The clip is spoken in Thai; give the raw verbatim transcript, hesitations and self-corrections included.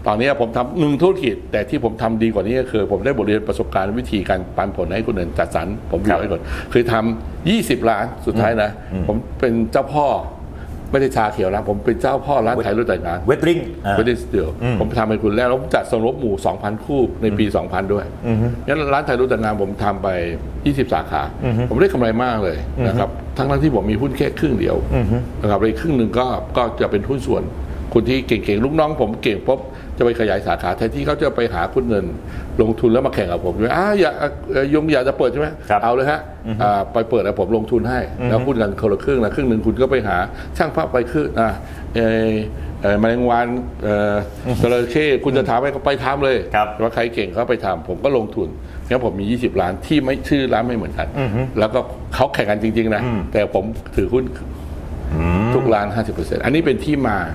ตอนนี้ผมทำหนึ่งธุรกิจแต่ที่ผมทำดีกว่านี้ก็คือผมได้บทเรียนประสบการณ์วิธีการปันผลให้คนอื่นจัดสรรผมอยู่ให้คนคือทำยี่สิบล้านสุดท้ายนะผมเป็นเจ้าพ่อไม่ได้ชาเขียวนะผมเป็นเจ้าพ่อร้านถ่ายรูปแต่งงานเวดดิ้งเวดดิ้งสตูดิโอผมทำให้คุณแล้วแล้วผมจัดสมรบหมู่ สองพัน คู่ในปี สองพัน ด้วยงั้นร้านถ่ายรูปแต่งงานผมทำไปยี่สิบสาขาผมได้กำไรมากเลยนะครับทั้งที่ผมมีหุ้นแค่ครึ่งเดียวนะครับเลยครึ่งหนึ่งก็ก็จะเป็นหุ้นส่วนคุณที่เก่งๆลูกน้องผมเก่งปุ๊บจะไปขยายสาขาแทนที่เขาจะไปหาคุณเงินลงทุนแล้วมาแข่งกับผมใช่ไหมอ้าอยากยงอยากจะเปิดใช่ไหมเอาเลยฮะไปเปิดแล้วผมลงทุนให้แล้วหุ้นกันคนละครึ่งนะครึ่งหนึ่งคุณก็ไปหาช่างภาพไปครึ่งอ่าแมลงวันจระเข้คุณจะทำให้เขาไปทำเลยว่าใครเก่งเขาไปทำผมก็ลงทุนงั้นผมมียี่สิบล้านที่ไม่ชื่อร้านไม่เหมือนกันแล้วก็เขาแข่งกันจริงๆนะแต่ผมถือหุ้นทุกร้าน ห้าสิบเปอร์เซ็นต์ อันนี้เป็นที่มา